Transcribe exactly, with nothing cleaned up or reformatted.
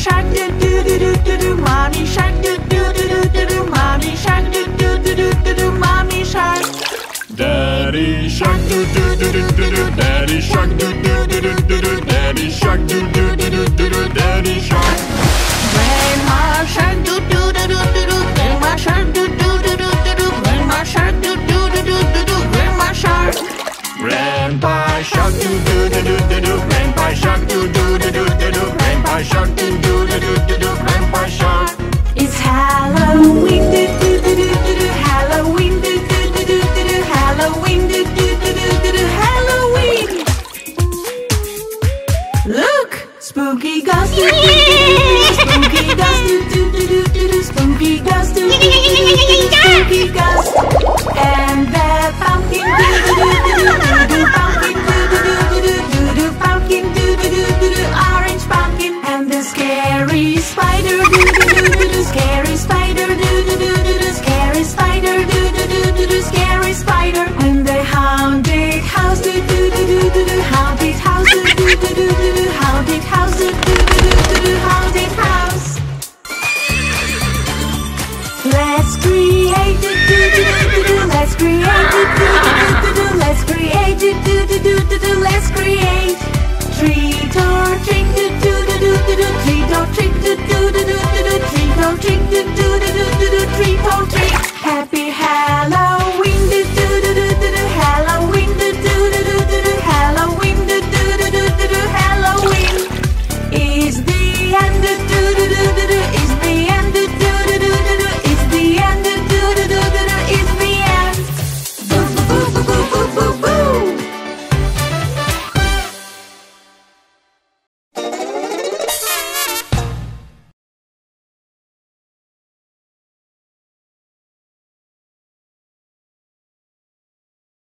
shark do do do do do do. Mommy shark do do do do do do. Mommy shark do do do do do do. Mommy shark. Daddy shark do do do do do do. Daddy shark do do do do do do. Daddy shark do do do do do do. Daddy shark. Grandma shark do do do do do do. Grandma shark do do do do do do. Grandma shark do do do do do do. Grandma shark. Grandpa shark do do do do do do. Grandpa shark do do do do do do. Grandpa shark do do do do do do. Grandpa shark. It's Halloween do do do do do do. Halloween do do do do do do. Halloween do do do do do do. Halloween. Look, spooky ghost do do do do. Spooky ghost do do do do do do. Spooky ghost do do do do do. Spooky ghost. And that pumpkin do do do do do do. Pumpkin do do do do do do. Pumpkin do do do do do. Orange pumpkin. And the scary spider do do do do do. Scary spider do do do do do. Scary spider do do do do do. Scary spider. And the haunted house do do do do do do. Haunted house do do do do do do. Haunted house do do do do do do. Haunted house. Let's create do do do do do. Let's create do do do do do. Let's create do do do do do do. Let's create. Treat or trick do do do do do do. Treat or trick do do do do do do. Treat or trick do do do do do do. Treat or trick.